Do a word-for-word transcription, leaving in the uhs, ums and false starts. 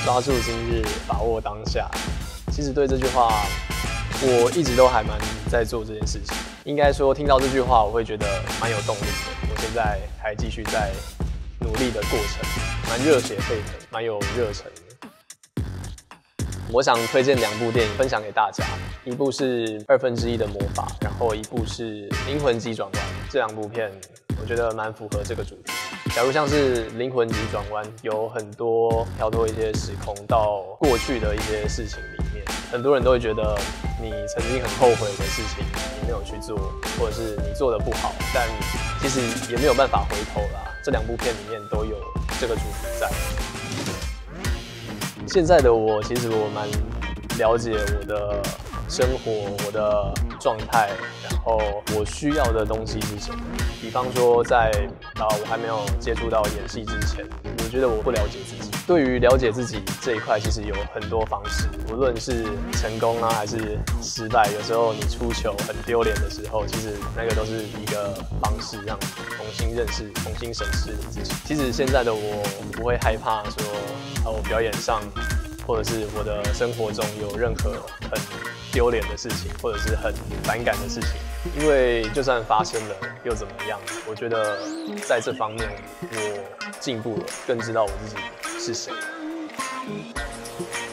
抓住今日，把握当下。其实对这句话，我一直都还蛮在做这件事情。应该说，听到这句话，我会觉得蛮有动力的。我现在还继续在努力的过程，蛮热血沸腾，蛮有热忱的。我想推荐两部电影分享给大家，一部是二分之一的魔法，然后一部是灵魂急转弯。这两部片我觉得蛮符合这个主题。假如像是灵魂急转弯，有很多跳脱一些时空到过去的一些事情里面，很多人都会觉得你曾经很后悔的事情你没有去做，或者是你做的不好，但其实也没有办法回头啦。这两部片里面都有这个主题在。现在的我，其实我蛮了解我的生活、我的状态，然后我需要的东西是什么。比方说在，在啊我还没有接触到演戏之前，我觉得我不了解自己。对于了解自己这一块，其实有很多方式，无论是成功啊还是失败，有时候你出糗很丢脸的时候，其实那个都是一个方式，让你重新认识、重新审视你自己。其实现在的我不会害怕说，啊我表演上或者是我的生活中有任何很丢脸的事情，或者是很反感的事情，因为就算发生了又怎么样？我觉得在这方面我进步了，更知道我自己是谁。